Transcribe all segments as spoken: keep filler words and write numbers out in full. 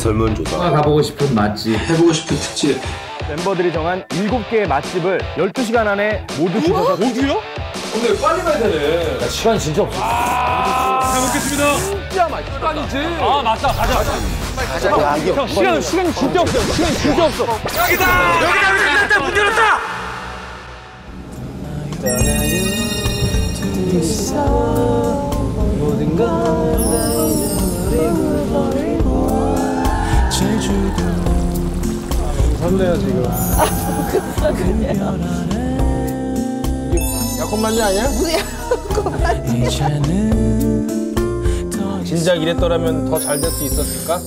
설문조사. 가보고 싶은 맛집, 해보고 싶은 특집. 멤버들이 정한 일곱 개의 맛집을 열두 시간 안에 모두 주셔서. 어디요? 근데 빨리 가야 되네. 야, 시간 진짜 없어. 잘 먹겠습니다. 진짜 맛 시간이지. 아 맞다, 가자. 가자. 가자. 형 시간 시간이 진짜 없어요. 시간이 진짜 없어. 여기다! 여기다! 여기다! 문 열었다! 설레요 지금. 이게 약혼만리 아니야? 진작 이랬더라면 더 잘 될 수 있었을까?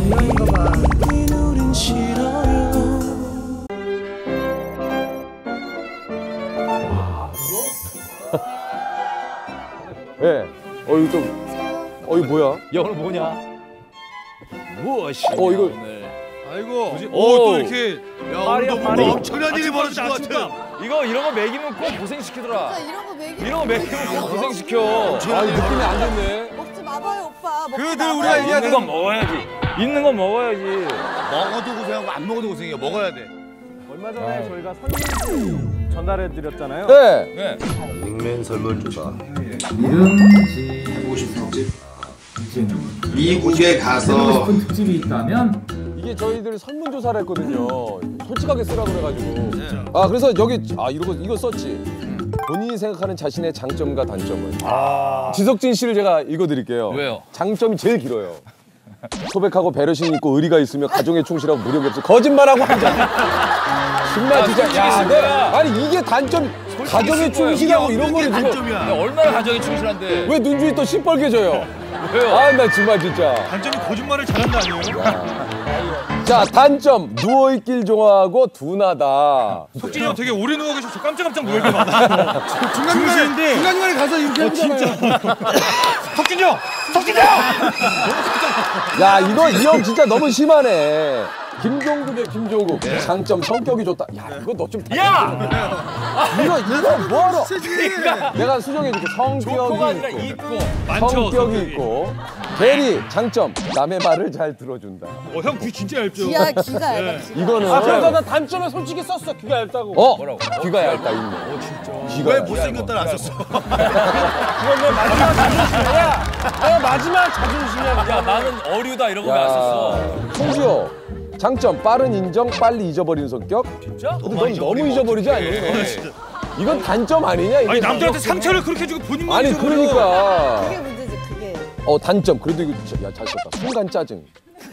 예. 네. 어 이거 좀. 어 이거 뭐야? 야, 오늘 뭐냐? 무엇이? 어 이거. 아이고. 오, 또 이렇게. 야, 파리야, 오늘도 파리. 뭐 엄청난 일이 벌어질 것 같아. 이거 이런 거 먹이면 꼭 고생시키더라. 이런 거 먹이 이런 거 먹이면 꼭 고생시켜. 아 느낌이 안 좋네. 먹지 마봐요 오빠. 먹지 그들 마봐요. 우리가 있는 얘기하는 건 먹어야지. 있는 건 먹어야지. 먹어도 고생하고 안 먹어도 고생이야. 먹어야 돼. 얼마 전에 저희가 선물 전달해드렸잖아요. 네. 네. 빅맨 설문조사. 이름지, 해보고 싶은 특집. 지금 미국에 하고 가서 싶은 특집이 있다면 이게 저희들이 설문조사를 했거든요. 솔직하게 쓰라 그래가지고. 아 그래서 여기 아 이거 이거 썼지. 본인이 생각하는 자신의 장점과 단점을. 아. 지석진 씨를 제가 읽어드릴게요. 왜요? 장점이 제일 길어요. 소백하고 배려심 있고 의리가 있으며 가정에 충실하고 무력이 없어. 거짓말하고 한자. 정말 진짜 야, 내, 아니 이게 단점. 가정에 충실하고 이런 거를 지금 단점이야. 야, 얼마나 가정이 충실한데. 왜 눈주위 또 시뻘개져요? 왜요? 아 나 정말 진짜. 단점이 거짓말을 잘한다 아니에요? 자 단점 누워있길 좋아하고 둔하다. 석진이 형 되게 오래 누워 계셔서 깜짝깜짝 놀랄 때 많아. 중간중간에 중간중간에 가서 이렇게 해보잖아요. 석진이 형! 석진이 형! 야 이거 이 형 진짜 너무 심하네. 김종국의 김종국 장점 성격이 좋다. 야 이거 너 좀 야! 이거 이거 뭐하러? 내가 수정해줄게. 성격이 아니라 있고 있고. 많죠. 성격이 있고 대리 장점 남의 말을 잘 들어준다. 어, 형 귀 진짜 얇죠? 기가 기가 얇아. 기가. 이거는 아, 그래서 난 단점에 솔직히 썼어. 귀가 얇다고. 어 뭐라고? 귀가 얇다 있네. 어 진짜. 귀가 왜 얇다. 못생겼다는 안 썼어? 그건 내 마지막 자존심이야. 내 마지막 자존심이야. 야, 나는 어류다 이런 거 왜 안 썼어? 송지효 장점 빠른 인정 빨리 잊어버리는 성격. 진짜? 근데 넌 너무 잊어버리지 않니? 이건 단점 아니냐? 이게 아니 남들한테 상처를 그렇게 주고 본인만 아니 잊어버려. 그러니까. 그게 문제지 그게. 어 단점 그래도 이거 야 잘 썼다. 순간 짜증.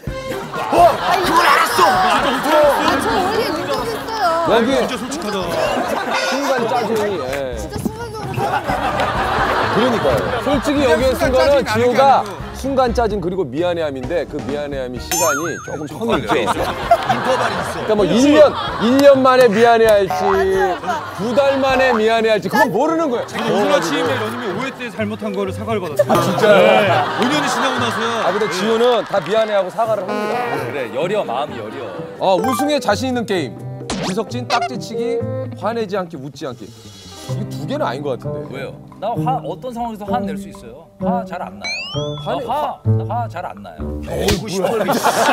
아저 원래 눈동했어요. 여기 진짜 솔직하다. 순간 짜증이. 예. 진짜 순간적으로 생각나. 그러니까요. 솔직히 여기에 쓴 거는 지효가 순간 짜증 그리고 미안해함인데 그 미안해함이 시간이 조금 텀이 있죠. 인터벌이 있어. 그러니까 뭐 일 년, 일 년 만에 미안해할지 두 달 만에 미안해할지 그건 모르는 거예요. 오늘 아침에 러닝맨 오해 때 잘못한 거를 사과를 받았어요. 아, 진짜요? 오 년이 지나고 나서야. 아 근데 지효는 다 미안해하고 사과를 합니다. 그래, 여려, 마음이 여려. 어 우승에 자신 있는 게임. 지석진 딱지치기, 화내지 않기, 웃지 않기. 이게 두 개는 아닌 것 같은데. 왜요? 나 화 어떤 상황에서 화 낼 수 있어요. 화 잘 안 나요. 화내- 화, 화 잘 안 나요. 어이구 시뻘게.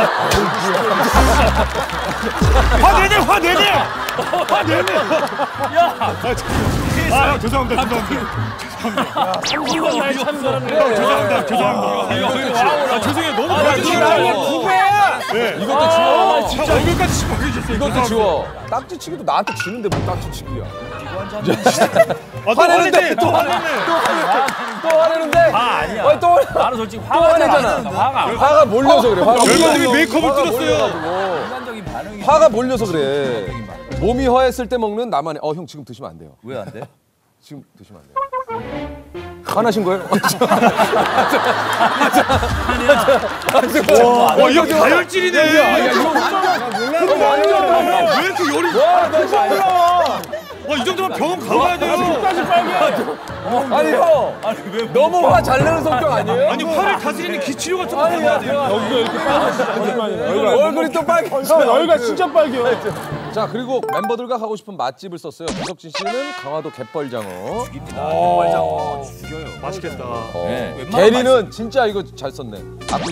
화 내내, 화 내내, 화 내내. 야, 아 죄송합니다, 죄송합니다. 삼십원 날 참 사람. 죄송합니다, 죄송합니다. 이거 이거 와, 아 죄송해요, 너무 아, 거짓말이에요. 이거 두 배야. 이것도 지워. 진짜 얼굴까지 시뻘개졌어요. 이것도 지워. 딱지치기도 나한테 지는데 뭐 딱지치기야. 아, 또 화내네, 또 화내네. 또 화내는데. 화 아니야. 아니, 또 나는 솔직히 또 화가 잘 화내잖아. 안 나. 화가 안 나. 화가 몰려서 그래. 화가 열받으면 몰려서. 메이크업을 화가 뚫었어요. 몰려가지고. 인간적인 반응이. 화가 몰려서 그래. 몸이 허했을 때 먹는 나만의. 어 형 지금 드시면 안 돼요. 왜 안 돼? 지금 드시면 안 돼요. 화나신 거예요? 와, 이거 다혈질이네. 야, 이거 완전. 왜 이렇게 열이? 와, 나 진짜 몰라. 와, 이 정도면 병원 가봐야 돼요. 아니 형. 아니 왜? 너무 화 잘 내는 성격 아니에요? 아니 화를 다스리는 기치료가 좀 아니, 받아야 야, 돼요. 여기가 이렇게 빨개지네. 얼굴이 또 빨개. 형 여기가 진짜 빨개. 자 그리고 멤버들과 가고 싶은 맛집을 썼어요. 지석진 씨는 강화도 갯벌장어. 갯벌장어 죽여요. 맛있겠다. 어. 네, 웬만하면 대리는 진짜 이거 잘 썼네. 압구정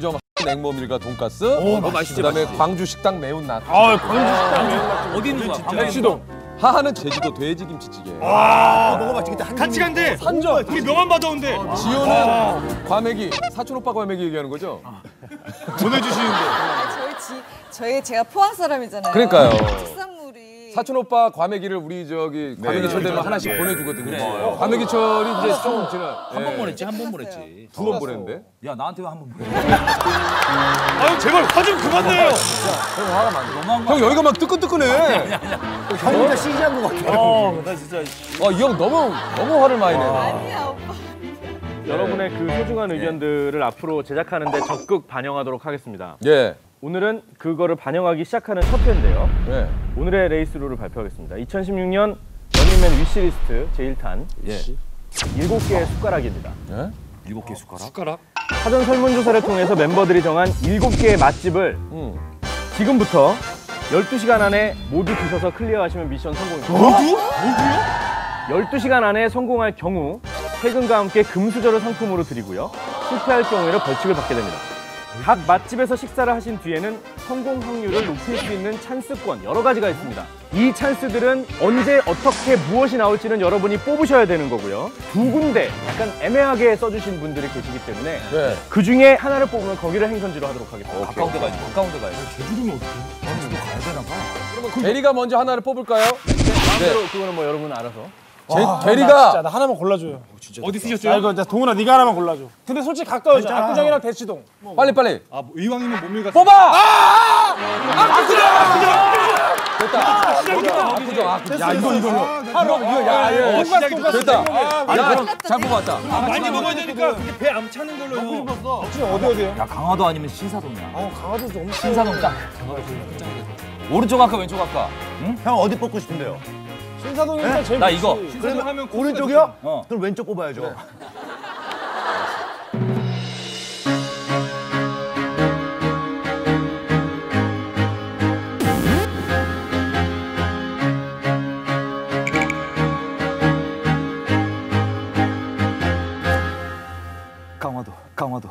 냉모밀과 돈가스. 오, 너무 맛있지, 그다음에 맛있지. 광주 식당 매운맛. 아, 광주 식당 매운맛. 어디 있는 거야? 대치동. 하하는 제주도 돼지김치찌개. 아, 먹어봤지. 같이 간대. 산적. 우리 명함 받아온대. 지효는 과메기, 사촌 오빠 과메기 얘기하는 거죠? 보내주시는데. 아, 저희 지 저희 제가 포항 사람이잖아요. 그러니까요. 특산물이 사촌 오빠 과메기를 우리 저기 과메기철 되면 하나씩 보내주거든요. 어, 과메기철이 이제 조금 지나. 한 번 보냈지, 한 번 보냈지. 두 번 보냈는데. 야, 나한테 왜 한 번 보내? 아유, 제발 화 좀 그만 내요. 형 화가 많네. 너무한 거 형 여기가 막 뜨끈뜨끈해. 형 혼자 시기한 것 같아. 어, 나 진짜. 어, 이 형 너무 너무 화를 많이 내. 아니야 오빠. 여러분의 그 소중한 의견들을 앞으로 제작하는데 적극 반영하도록 하겠습니다. 예. 오늘은 그거를 반영하기 시작하는 첫 회인데요. 예. 오늘의 레이스 룰을 발표하겠습니다. 이천십육 년 런닝맨 위시리스트 제일 탄 예. 일곱 개의 숟가락입니다. 예? 일곱 개 숟가락? 숟가락. 사전 설문조사를 통해서 멤버들이 정한 일곱 개의 맛집을 응. 지금부터 열두 시간 안에 모두 드셔서 클리어하시면 미션 성공입니다. 모두? 모두요? 열두 시간 안에 성공할 경우 세금과 함께 금수저를 상품으로 드리고요. 실패할 경우에는 벌칙을 받게 됩니다. 각 맛집에서 식사를 하신 뒤에는 성공 확률을 높일 수 있는 찬스권 여러 가지가 있습니다. 이 찬스들은 언제 어떻게 무엇이 나올지는 여러분이 뽑으셔야 되는 거고요. 두 군데 약간 애매하게 써주신 분들이 계시기 때문에 네. 그 중에 하나를 뽑으면 거기를 행선지로 하도록 하겠습니다. 가까운 데 가야지, 가까운 데 가야지. 그럼 대리가 먼저 하나를 뽑을까요? 마음대로 그거는 뭐 여러분 알아서. 제, 나 대리가 진짜 나 하나만 골라줘요. 어디 아, 쓰셨어요? 이거 나 동훈아 네가 하나만 골라줘. 근데 솔직히 가까워져. 압구정이랑 대치동. 빨리 빨리 아, 이왕이면 몸일 같은. 뽑아! 아! 압구정! 됐다. 압구정, 압구정. 야 이거 이거 이거. 하루 이거 야 야. 어, 시작이 됐다. 됐다. 야, 잘 뽑았다. 많이 먹어야 되니까 그게 배 안 차는 걸로 형. 압구정 어디 어디요? 야, 강화도 아니면 신사동이야. 어, 강화도 좀. 신사동 딱. 오른쪽 할까, 왼쪽 할까? 형 어디 뽑고 싶은데요? 신사동이 일단 제일 나 좋지. 이거. 그러면 하면 오른쪽이요? 어. 그럼 왼쪽 뽑아야죠. 강화도, 강화도.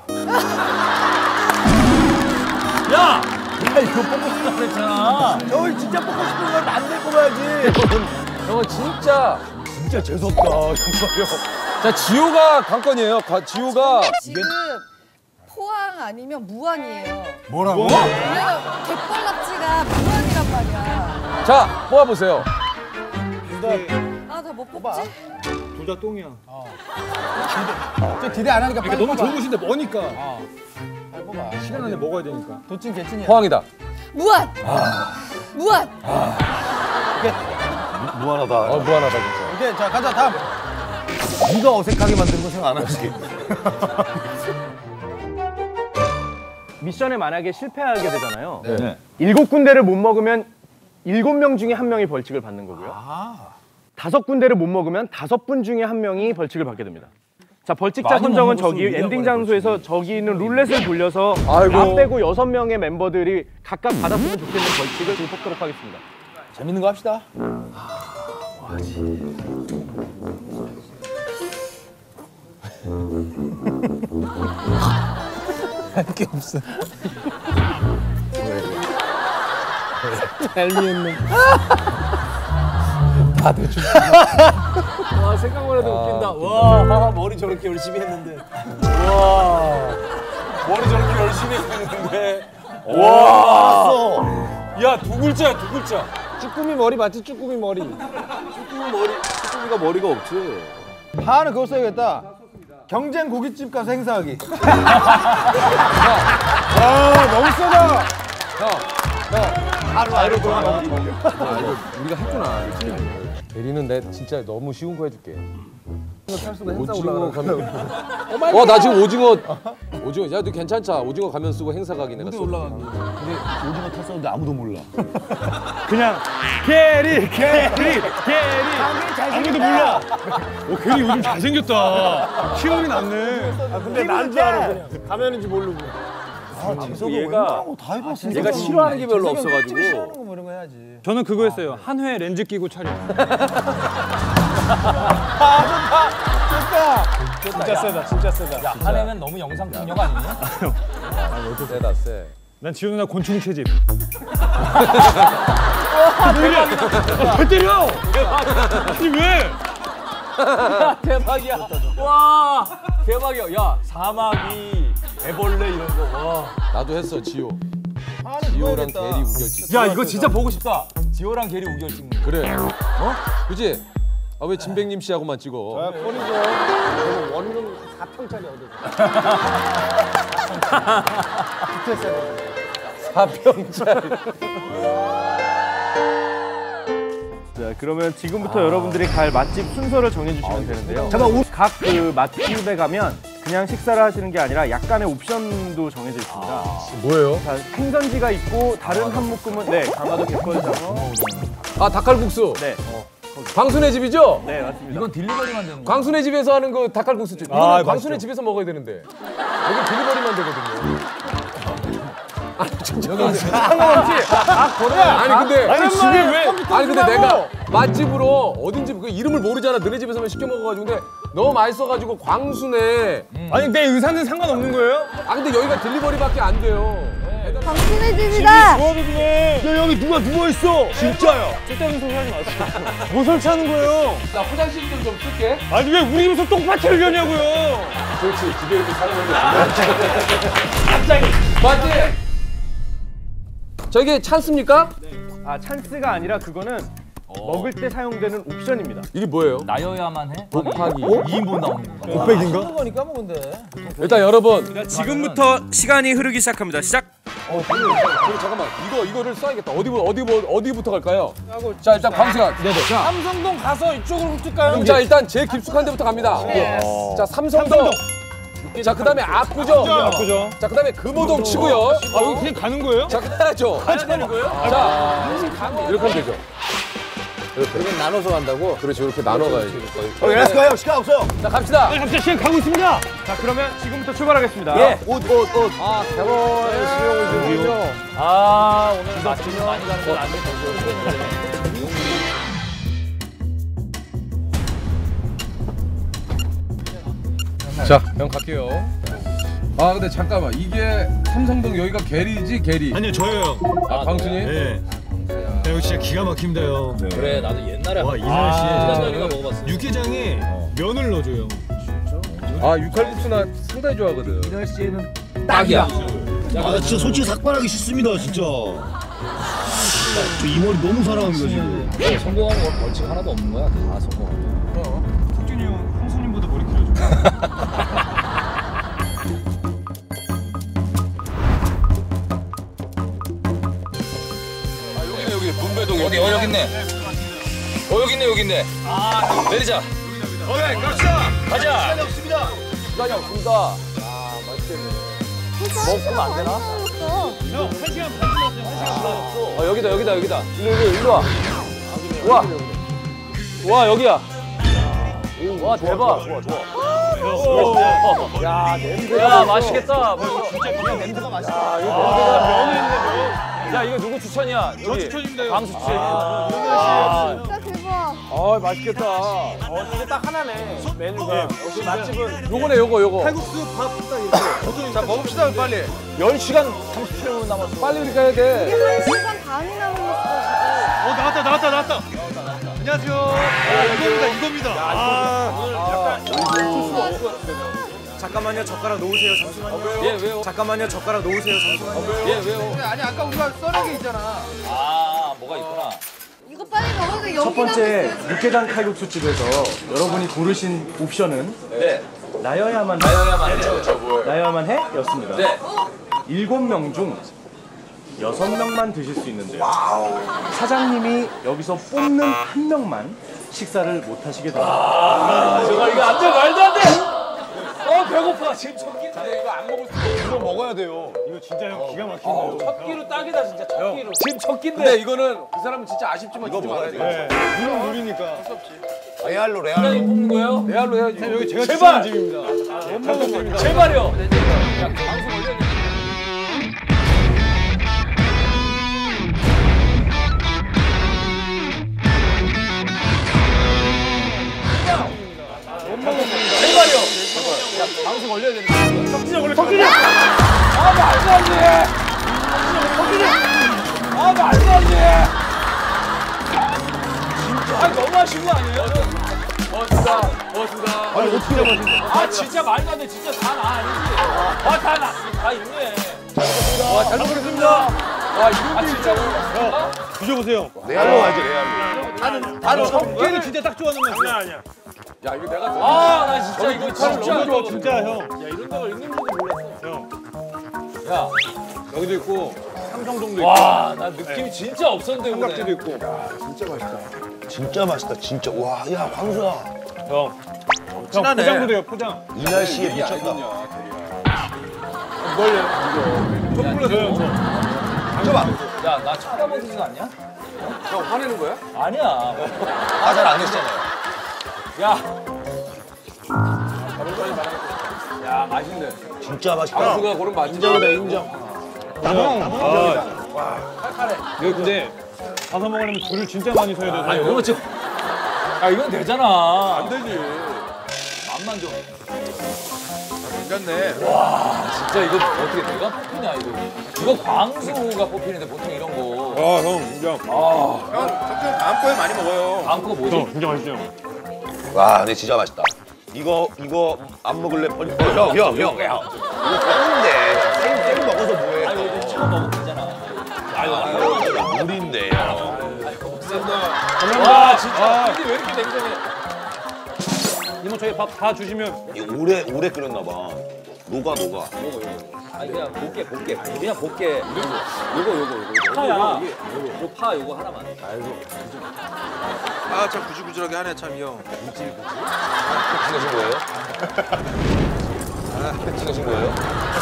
야! 야, 이거 뽑고 싶다 그랬잖아. 형이 진짜 뽑고 싶은 건 난데 뽑아야지. 형은 진짜. 진짜 재수없다. 자 지호가 관건이에요. 가, 지호가 지금 포항 아니면 무안이에요. 뭐라고? 왜냐면 갯벌낙지가 무안이란 말이야. 자 뽑아 보세요. 아 나 못 뽑지? 둘 다 똥이야. 기대 안 하니까 그러니까 빨리 너무 뽑아. 좋은 곳인데 머니까. 빨리 뽑아. 시간 안에 먹어야 되니까. 도찐 개찐이야. 포항이다. 무안. 무안. 무한하다. 어 무한하다 진짜. 오케이 자 가자 다음. 네가 어색하게 만드는 거 생각 안 하지? 미션에 만약에 실패하게 되잖아요. 네. 일곱 군데를 못 먹으면 일곱 명 중에 한 명이 벌칙을 받는 거고요. 다섯 군데를 못 먹으면 다섯 분 중에 한 명이 벌칙을 받게 됩니다. 자, 벌칙자 많이 선정은 못 저기 먹었으면 엔딩 장소에서 저기 있는 룰렛을 돌려서 아이고. 나 빼고 여섯 명의 멤버들이 각각 받았으면 좋겠는 벌칙을 지금 뽑도록 하겠습니다. 재밌는 거 합시다. 할 게 없어. 얄미운 다들 좀. 와, 생각만 해도 웃긴다. 와, 아, 머리 저렇게 열심히 했는데. 와, 머리 저렇게 열심히 했는데. 와, 야, 두 글자야, 두 글자. 쭈꾸미 머리 맞지? 쭈꾸미 머리. 쭈꾸미 머리, 쭈꾸미가 머리가 없지. 하나는 그거 써야겠다. 경쟁 고깃집 가서 행사하기. 아 너무 세다. 하루 하루 돌아. 아 이거 우리가 했구나. 대리는 내 진짜 너무 쉬운 거 해줄게. 오징어 가면. 어나 지금 오징어 오징어 야 너 괜찮자. 오징어 가면 쓰고 행사 가기 내가 써. 근데 오징어 탔었는데 아무도 몰라. 그냥 캐리, 캐리, 캐리. 아무도 몰라. 어, 괜히 요즘 잘생겼다. 키움이 났네. 아 근데 난 줄 알아 그냥. 가면인지 모르고. 얘가, 다 해봤어. 얘가 싫어하는 게 별로 싫어하는 없어가지고. 거 뭐 이런 거 해야지. 저는 그거 했어요. 한 회 렌즈 끼고 촬영. 아 좋다. 좋다. 진짜 세다, 진짜 세다. 야, 한해는 너무 영상 폭력 아니냐? 세다 세. 난 지효 누나 곤충 채집. 와, 대박이다. 왜 때려? 아니 왜? 대박이야. 와, 대박이야. 야, 사마귀, 애벌레 이런 거. 와. 나도 했어 지호. 지호랑 게리 우결. 야, 이거 진짜 보고 싶다. 지호랑 게리 우결 찍는 거. 그래. 어? 그지? 아 왜 진백님 씨하고만 찍어? 아, 꼴이죠. 원룸 사 평짜리 어디? 사 평짜리. 자, 그러면 지금부터 여러분들이 갈 맛집 순서를 정해주시면 되는데요. 각 그 맛집에 가면 그냥 식사를 하시는 게 아니라 약간의 옵션도 정해져 있습니다. 뭐예요? 자, 생선지가 있고 다른 한 묶음은 네, 강화도 갯벌장어. 아 닭칼국수. 네, 광순의 집이죠? 네 맞습니다. 이건 딜리버리만 되는 거. 광순의 집에서 하는 그 닭칼국수. 이거는 아, 광순의 집에서 먹어야 되는데. 여기 딜리버리만 되거든요. 아니 진짜 상관없지. 아, 그래. 아니 근데 아니 집에 왜? 아니 근데 내가 맛집으로 어딘지 그 이름을 모르잖아. 너네 집에서만 시켜 먹어가지고 근데 너무 맛있어가지고 광순에. 아니 내 의사는 상관없는 거예요? 아 근데 여기가 딜리버리밖에 안 돼요. 광순의 집이다. 도와주네. 야 여기 누가 누워 있어? 진짜요? 쓸데없는 소리 하지 마세요. 뭐 설치하는 거예요? 나 화장실 좀 좀 쓸게. 아니 왜 우리 집에서 똥파티를 여냐고요? 그렇지 집에 이렇게 사는 갑자기 맞지? 저게 찬스입니까? 아, 찬스가 아니라 그거는 먹을 때 사용되는 옵션입니다. 이게 뭐예요? 나여야만 해? 곱하기 이 인분 나오는 건가? 곱백인가? 거니까 뭐 근데. 일단 여러분 지금부터 시간이 흐르기 시작합니다. 시작. 어, 그래, 그래, 잠깐만 이거 이거를 써야겠다. 어디 어디 어디부터 갈까요? 자 일단 광수가 네네. 자, 삼성동 가서 이쪽으로 훑을까요? 자 일단 제일 깊숙한 데부터 갑니다. 자 삼성동. 자 그다음에 압구정. 압구정. 자 그다음에 금호동 치고요. 아 여기 그냥 가는 거예요? 자 가야죠. 가야 되는 거예요? 자 이렇게 하면 되죠. 이렇게. 이렇게 나눠서 간다고? 그렇죠 이렇게 나눠 가야지. 어, 렛츠 가요. 시간 없어요. 자 갑시다. 아니 갑자기 시간 가고 있습니다. 자, 그러면 지금부터 출발하겠습니다. 예. 옷, 옷, 옷. 아, 대본의 수용을 주군요. 아, 오늘 맛집 많이 가는 건 안 돼. 자, 형 갈게요. 아 근데 잠깐만 이게 삼성동 여기가 게리지 게리. 아니요 저예요. 아 광순이? 네. 야, 여기 진짜 기가 막힙니다 형. 그래, 나도 옛날에 와 이 지난 날씨에 날이가 먹어봤어. 육개장에 면을 넣어줘요. 아 육칼국수 나 상당히 좋아하거든. 이 날씨에는 딱이야. 아, 진짜 솔직히 삭발하기 싫습니다, 진짜. 저 이 머리 너무 사랑합니다, 지금. 너 성공하면 오늘 벌칙 하나도 없는 거야. 다 성공하면. 석준이 형 형수님보다 머리 길어져. 여기 분배동 어디? 어, 여기 있네. 어, 여기 있네, 여기 있네. 아, 내리자. 오케이 갑시다. 가자. 시간이 없습니다. 시간이 없습니다. 아 맛있겠네. 먹으면 안 되나? 형 한 시간 반 남았어요. 한 시간 반 남았어. 어, 여기다, 여기다, 여기다. 일로, 일로, 일로 와. 와. 와, 여기야. 와, 대박. 좋아, 좋아. 야, 냄새. 야, 맛있겠다. 진짜 그냥 냄새가 맛있다. 냄새가 면이 있네, 면. 야, 이거 누구 추천이야? 저 여기. 추천입니다. 형. 광수 추천. 아, 진짜 대박. 아, 맛있겠다. 어, 이게 딱 하나네. 메뉴가. 역시 맛집은 요거네 요거 요거. 칼국수 밥딱 이렇게. 자 먹읍시다 빨리. 열 시간 삼십칠 분 남았어. 빨리 이렇게 해야 돼. 이게 한 시간 반이 남았어. 어 나왔다 나왔다 나왔다. 안녕하세요. 아, 이겁니다 이겁니다. 아, 잠깐만요, 젓가락 놓으세요. 잠시만요. 예, 왜요? 잠깐만요, 젓가락 놓으세요. 잠시만요. 예, 왜요? 아니, 아까 우리가 써낸 게 있잖아. 아, 뭐가 있구나. 이거 빨리 먹어서 여기 첫 번째 육개장 칼국수 집에서 여러분이 고르신 옵션은 네. 나여야만 나여야만 해. 나여야만 해? 였습니다. 네. 일곱 명 중 여섯 명만 드실 수 있는데요. 사장님이 여기서 뽑는 한 명만 식사를 못 하시게 됩니다. 아, 정말 이거 안 돼, 말도 안 돼! 어, 배고파. 지금 첫 끼인데 이거 안 먹을 수 없어. 이거 먹어야 돼요. 이거 진짜 형 기가 막히네요. 첫 끼로 딱이다, 진짜. 첫 끼로. 지금 첫 끼인데. 근데 이거는 그 사람은 진짜 아쉽지만 이거 주지 먹어야 말아야 돼. 네. 물론 물이니까. 레알로, 사장님 레알로. 뽑는 거예요? 레알로 해야지. 여기 제가 제발! 추천한 집입니다. 못 먹습니다. 제발요. 야, 방송 올렸는데. 제발요. 방송 올려야 되는 거야. 석진이 형, 원래 석진이 형. 아, 말도 안 돼. 석진이 형. 아, 말도 안 돼. 진짜. 아니, 너무 하신 거 아니에요? 멋지다, 멋지다. 아니 어떻게 잡았는데? 아, 진짜 말도 안 돼. 진짜 다 나 아니지? 아, 다 나. 다 있네. 와, 잘 먹겠습니다. 와, 이거 진짜. 형, 드셔보세요. 레알로 가지 레알로. 나는, 나는 석진이 진짜 딱 좋아하는 맛이야. 아니야, 아니야. 야, 이거 내가. 아, 나 진짜 이거 진짜 너무 좋아, 진짜 형. 야, 이런 데가 있는지도 몰랐어. 형, 야, 여기도 있고, 삼성동도 있고. 와, 나 느낌이 진짜 없었는데 오늘. 삼각지도 있고. 진짜 맛있다 진짜. 와, 야 광수야. 형, 형 포장도 돼요, 포장. 이 날씨에 미쳤다. 촛불로 잠깐만. 야, 나 쳐다보는 거 아니야? 형 화내는 거야? 아니야. 아 잘 안 됐잖아요. 야. 야, 맛있네. 진짜 맛있다. 방수가 고른 맛집이다 인정. 형, 아, 이거 근데 가서 먹으려면 줄을 진짜 많이 서야 돼서. 아, 이거 지금. 야, 이건 되잖아. 안 되지. 맛만 좀. 괜찮네. 와, 진짜 이거 어떻게 내가 뽑히냐, 이거. 이거 광수가 뽑히는데 보통 이런 거. 아, 형, 인정. 아, 형 석준 다음 거에 많이 먹어요. 다음 거 뭐지? 형, 인정하시죠? 와, 근데 진짜 맛있다. 이거 이거 안 먹을래? 버리. 어, 형, 형, 형, 형. 이거 땡인데. 생, 생 먹어서 뭐해? 아니, 이거 처음 먹으면 되잖아. 아유, 아유, 물인데. 와, 진짜. 근데 왜 이렇게 냉정해? 이모 저희 밥 다 주시면. 이거 오래 오래 끓였나 봐. 녹아 녹아. 아니, 그냥 볶게, 볶게. 그냥 볶게. 요거, 요거, 요거. 파야. 요거, 요 파, 요거 하나만. 아 참 구질구질하게 하네 참 이 형. 찍으신 거예요? 아, 찍으신 거예요?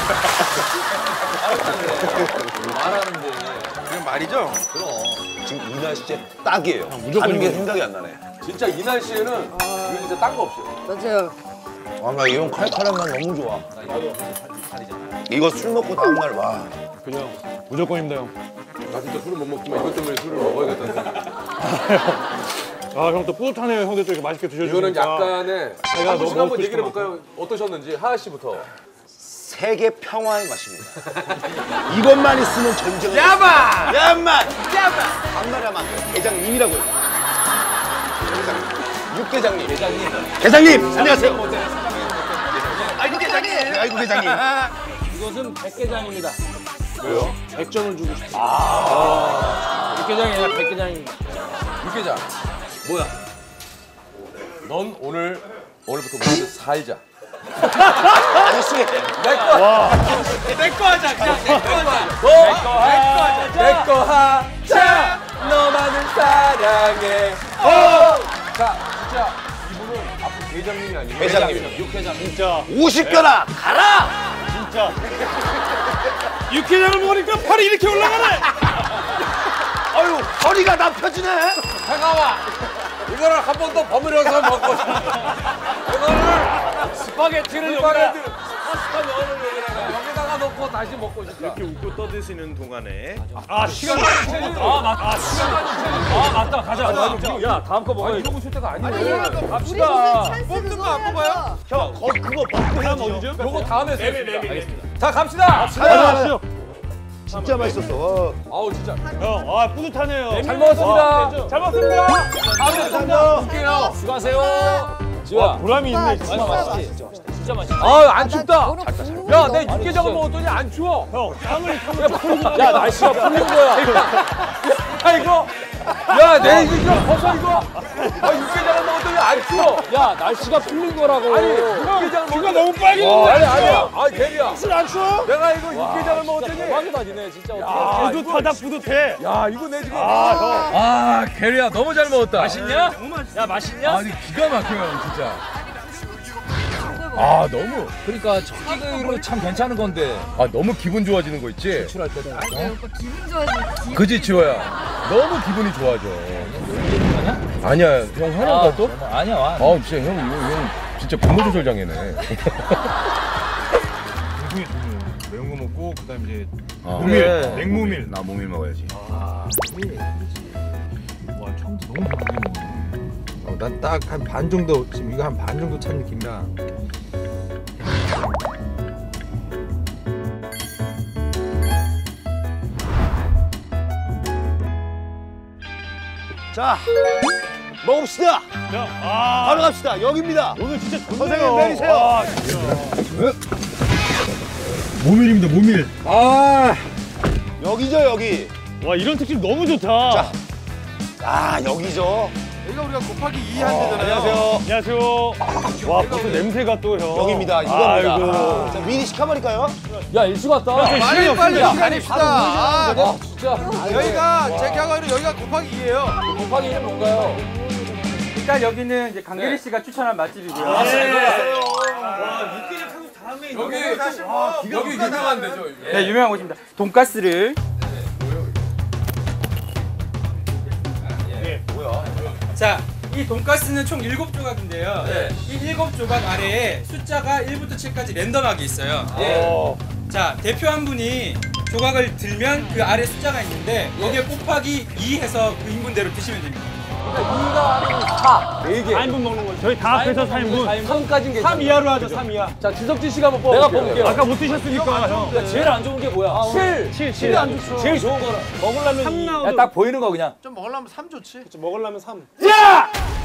말하는데. 그냥 말이죠? 그럼. 지금 이 날씨에 딱이에요. 무조건 다른 게 이거죠. 생각이 안 나네. 진짜 이 날씨에는 이거 진짜 딴 거 없어요. 맞아요. 아, 나 이런 칼칼한 맛 너무 좋아. 이거 술 먹고 다음날 와. 그죠? 무조건입니다, 형. 나 진짜 술을 못 먹지만 이것 때문에 술을 먹어야겠다. 아, 형 또 뿌듯하네요. 형들 또 이렇게 맛있게 드셔주니까. 이거는 약간의 제가 한 너무 분씩 한번 먹고 얘기를 싶어. 해볼까요? 어떠셨는지 하하 씨부터. 세계 평화의 맛입니다. 이것만 있으면 전쟁을. 야만! 야만! 야만! 한나라만 대장님이라고 해요. 육대장님. 대장님. 대장님! 안녕하세요. 아이고 대장님. 아이고 대장님. 이것은 백개장입니다. 왜요? 백점을 주고 싶어. 아. 육개장이 아니라 백개장입니다. 육개장. 뭐야? 넌 오늘 오늘부터 우리 살자. 아저씨. 내꺼. 내꺼 하자. 그냥 내꺼 하자. 내꺼 하자. 내꺼 하자. 너만을 사랑해. 어. 자, 진짜 이분은 앞으로 대장님이 아니고 대장님. 육개장. 진짜. 오십 견아 가라. 진짜. 육개장을 먹으니까 팔이 이렇게 올라가네. 아유 허리가 나 펴지네. 잠깐만. 이거를 한 번 더 버무려서 먹고 싶어. 이거를 스파게티를 스파게티. 여기다 파스타 면을 여기다가 여기다가 넣고 다시 먹고 싶다. 이렇게 웃고 떠드시는 동안에. 아, 시간. 아, 맞다. 아, 아, 맞다. 가자. 야, 다음 거 먹어야 이러고 있을 때가 아니에요. 우리 갑시다. 무슨 찬스 뽑는 그거 거 안 뽑아요? 형 거, 그거 먹고 해야죠. 요거 다음에 쓰겠습니다. 자, 갑시다. 가자. 진짜 맛있었어. 아우 진짜. 형, 아, 뿌듯하네요. 잘 먹었습니다. 잘 먹었습니다. 다음에 또 볼게요. 수고하세요. 지호야. 보람이 있네. 진짜 진짜 맛있어. 맛있지? 진짜 맛있지? 아, 안 춥다. 춥다. 야, 내 육개장을 먹었더니 안 추워. 형, 땀을 땀을 야, 날씨가 풀린 거야. 야, 이거. 야, 내 이거 벗어 이거. 아, 육개장을 먹었더니 안 추워. 야, 날씨가 풀린 거라고. 아니, 육개장을 귀가 먹었더니. 너무 빨개졌네. 아니, 아니야. 아니, 대리야. 술 안 추워? 내가 이거 육개장을 먹었더니. 대박이다, 니네. 진짜 어떡해. 뿌듯하다, 뿌듯해. 야, 이거 내 지금. 아, 형. 아, 게리야 너무 잘 먹었다. 맛있냐? 야, 맛있냐? 아니, 기가 막혀요, 진짜. 아, 너무. 그러니까 첫끼로 참 괜찮은 건데. 아, 너무 기분 좋아지는 거 있지? 출할 때도. 오빠 기분 좋아지. 그지, 지호야. 너무 기분이 좋아져. 아니야, 형 화난다 또? 아니야, 와. 아, 진짜 형, 형, 형 진짜 분노 조절 장애네. 중에 중요. 매운 거 먹고 그다음 이제 아, 모밀, 그래. 냉모밀. 나 모밀 먹어야지. 와, 처음부터 너무 맛있네. 난 딱 한 반 정도 지금 이거 한 반 정도 찬 느낌이라 자, 먹읍시다. 바로 갑시다. 여기입니다. 오늘 진짜 선생님 내리세요. 모밀입니다, 모밀. 아, 여기죠, 여기. 와, 이런 특집 너무 좋다. 자. 아, 여기죠. 여기가 우리가 곱하기 이 한 대잖아요. 안녕하세요. 안녕하세요. 와, 벌써 냄새가 또 형. 여기입니다. 이겁니다. 아이고. 자, 미리 시켜버릴까요? 야 일찍 왔다. 빨리 빨리 시간입시다. 아, 아 진짜. 여기가 제 기억으로 여기가 곱하기 이예요. 곱하기 일은 뭔가요? 일단 여기는 이제 강계리 씨가 추천한 맛집이고요. 아, 여기 여기 유명한 데죠. 네, 유명한 곳입니다. 돈가스를 자, 이 돈가스는 총 일곱 조각인데요. 이 일곱 조각 아래에 숫자가 일부터 칠까지 랜덤하게 있어요. 자, 대표 한 분이 조각을 들면 그 아래 숫자가 있는데 여기에 곱하기 이 해서 그 인분대로 드시면 됩니다. 네 개. 사 인분 먹는 거죠. 저희 다 합해서 사 인분. 삼까지는 괜찮아. 삼 이하로 하죠, 삼 이하. 자 지석진 씨가 한번 뽑아볼게요. 내가 뽑을게요. 아까 못 드셨으니까, 형. 야, 제일 안 좋은 게 뭐야? 칠. 칠, 칠이 안 좋죠. 제일 좋은 거는 먹으려면 이. 야, 딱 보이는 거 그냥. 좀 먹으려면 삼 좋지. 먹으려면 삼. 야!